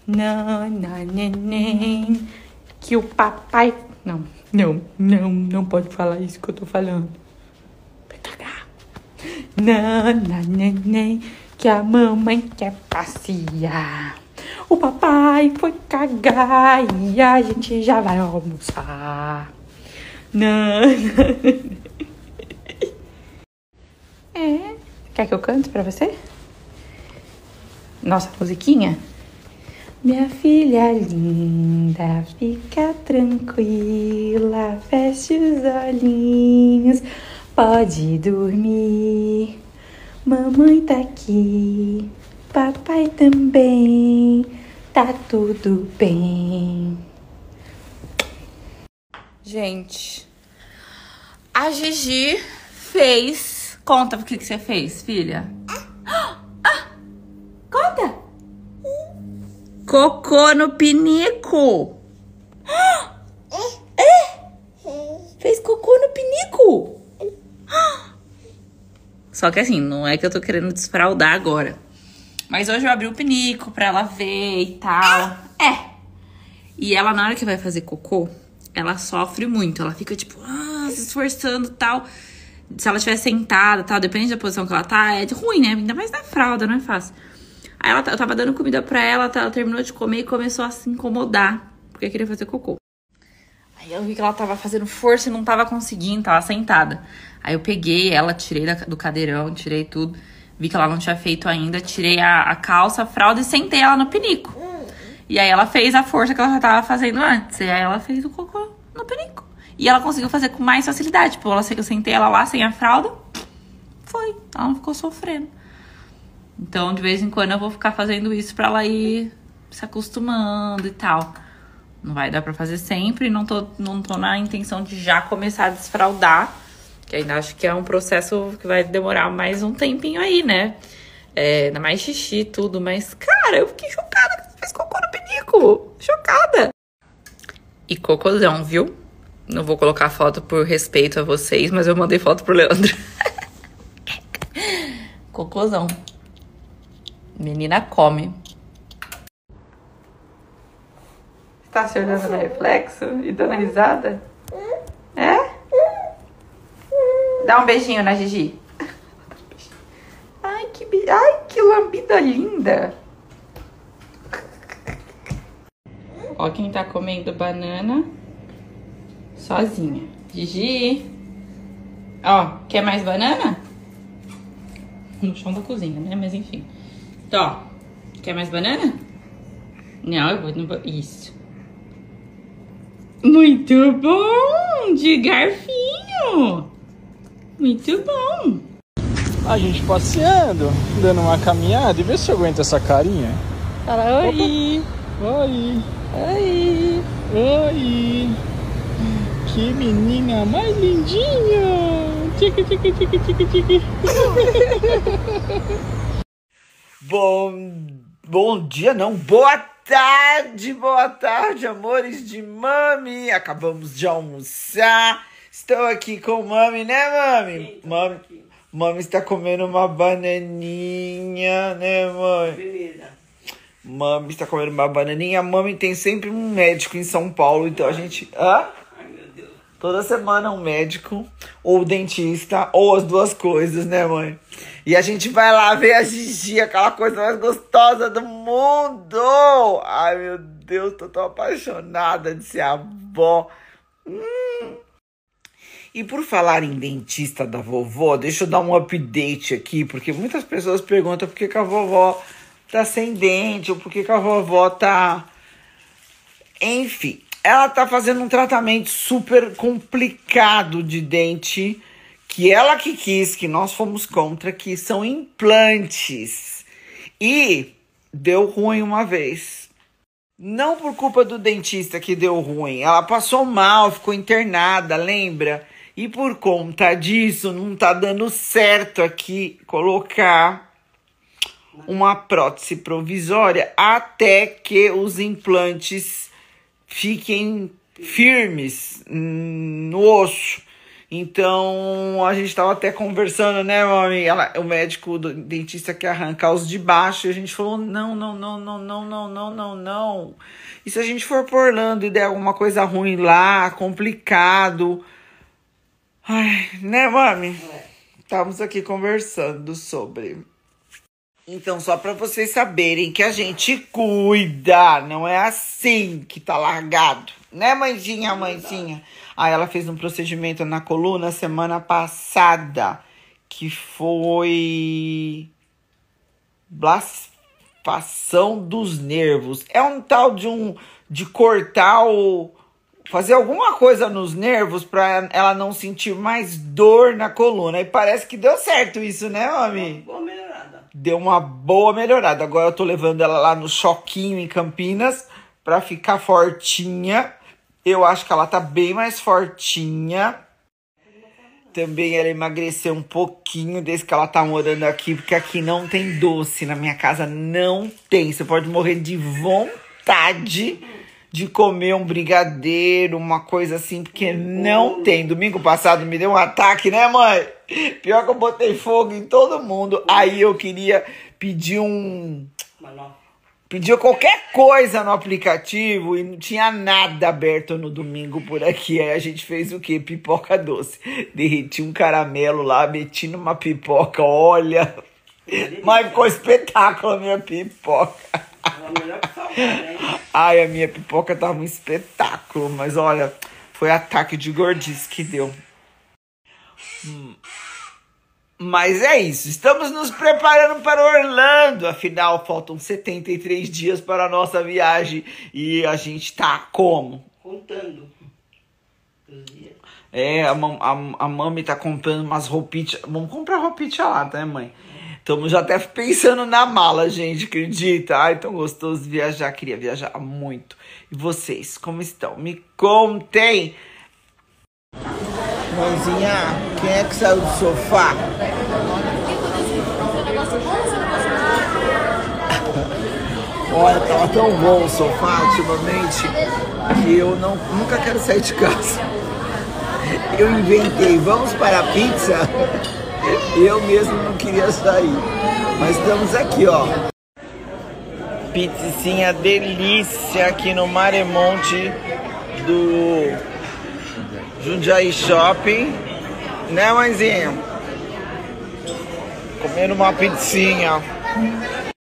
Nana, neném, que o papai... Não pode falar isso que eu tô falando. Vai cagar. Nana, neném, que a mamãe quer passear. O papai foi cagar e a gente já vai almoçar. Nana. Quer que eu cante pra você? Nossa musiquinha? Minha filha linda, fica tranquila, feche os olhinhos, pode dormir. Mamãe tá aqui, papai também, tá tudo bem. Gente, a Gigi fez... Conta o que você fez, filha. Conta. Cocô no pinico. Fez cocô no pinico. Só que assim, não é que eu tô querendo desfraldar agora. Mas hoje eu abri o pinico pra ela ver e tal. E ela, na hora que vai fazer cocô, ela sofre muito. Ela fica tipo, se esforçando e tal. Se ela estiver sentada e tal, depende da posição que ela tá, é ruim, né? Ainda mais na fralda, não é fácil. Aí eu tava dando comida pra ela, ela terminou de comer e começou a se incomodar, porque queria fazer cocô. Aí eu vi que ela tava fazendo força e não tava conseguindo, tava sentada. Aí eu peguei ela, tirei do cadeirão, tirei tudo. Vi que ela não tinha feito ainda, tirei a calça, a fralda e sentei ela no pinico. E aí ela fez a força que ela já tava fazendo antes. E aí ela fez o cocô no pinico. E ela conseguiu fazer com mais facilidade. Tipo, eu sentei ela lá sem a fralda. Foi. Ela não ficou sofrendo. Então, de vez em quando, eu vou ficar fazendo isso pra ela ir se acostumando e tal. Não vai dar pra fazer sempre. Não tô na intenção de já começar a desfraldar. Que ainda acho que é um processo que vai demorar mais um tempinho aí, né? Ainda mais xixi e tudo. Mas, cara, eu fiquei chocada que você fez cocô no pinico. Chocada. E cocôzão, viu? Não vou colocar foto por respeito a vocês, mas eu mandei foto pro Leandro. Cocôzão. Menina come. Você tá se olhando no reflexo e dando risada? É? Dá um beijinho na Gigi. Ai, que lambida linda. Ó quem tá comendo banana sozinha. Gigi. Ó, quer mais banana? No chão da cozinha, né? Mas enfim. Então, ó. Quer mais banana? Não, não vou. Isso. Muito bom! De garfinho! Muito bom! A gente passeando, dando uma caminhada e vê se eu aguento essa carinha. Fala oi! Opa. Oi! Oi! Oi! Que menina mais lindinha! Tique, tique, tique, tique, tique. Bom dia, não. Boa tarde, amores de mami. Acabamos de almoçar. Estou aqui com mami, né, mami? Mami está comendo uma bananinha, né, mãe? Beleza. Mami está comendo uma bananinha. Mami tem sempre um médico em São Paulo, então a gente... Toda semana um médico, ou dentista, ou as duas coisas, né, mãe? E a gente vai lá ver a Gigi, aquela coisa mais gostosa do mundo. Ai, meu Deus, tô tão apaixonada de ser avó. E por falar em dentista da vovó, deixa eu dar um update aqui, porque muitas pessoas perguntam por que a vovó tá sem dente, ou por que a vovó tá... Enfim... Ela tá fazendo um tratamento super complicado de dente, que ela que quis, que nós fomos contra, que são implantes. E deu ruim uma vez. Não por culpa do dentista que deu ruim. Ela passou mal, ficou internada, lembra? E por conta disso, não tá dando certo aqui colocar uma prótese provisória até que os implantes fiquem firmes no osso. Então, a gente tava até conversando, né, mami? O médico, o dentista quer arrancar os de baixo. E a gente falou, não. E se a gente for por Orlando e der alguma coisa ruim lá, complicado? Ai, né, mami? Estamos aqui conversando sobre... Então, só para vocês saberem que a gente cuida, não é assim que tá largado. Né, mãezinha? Aí ela fez um procedimento na coluna semana passada, que foi blasfação dos nervos. É um tal de cortar fazer alguma coisa nos nervos para ela não sentir mais dor na coluna. E parece que deu certo isso, né, mami? Boa melhorada. Deu uma boa melhorada. Agora eu tô levando ela lá no Choquinho em Campinas pra ficar fortinha. Eu acho que ela tá bem mais fortinha. Também ela emagreceu um pouquinho desde que ela tá morando aqui, porque aqui não tem doce. Na minha casa não tem. Você pode morrer de vontade de comer um brigadeiro, uma coisa assim, porque não tem. Domingo passado me deu um ataque, né, mãe? Pior que eu botei fogo em todo mundo. Aí eu queria pedir Pediu qualquer coisa no aplicativo e não tinha nada aberto no domingo por aqui. Aí a gente fez o quê? Pipoca doce. Derreti um caramelo lá, meti numa pipoca, olha. Mas ficou espetáculo a minha pipoca. Ai, a minha pipoca tava um espetáculo. Mas olha, foi ataque de gordice que deu. Mas é isso, estamos nos preparando para Orlando. Afinal, faltam 73 dias para a nossa viagem. E a gente tá como? Contando os dias. É, a mami tá comprando umas roupinhas. Vamos comprar roupinha lá, tá, mãe? Estamos já até pensando na mala, gente, acredita? Ai, tão gostoso viajar, queria viajar muito. E vocês, como estão? Me contem! Mãezinha, quem é que saiu do sofá? Olha, tava tão bom o sofá ultimamente que eu nunca quero sair de casa. Eu inventei, vamos para a pizza? Eu mesmo não queria sair. Mas estamos aqui, ó. Pizzinha delícia aqui no Maremonte do Jundiaí Shopping, né, mãezinha? Comendo uma pizzinha.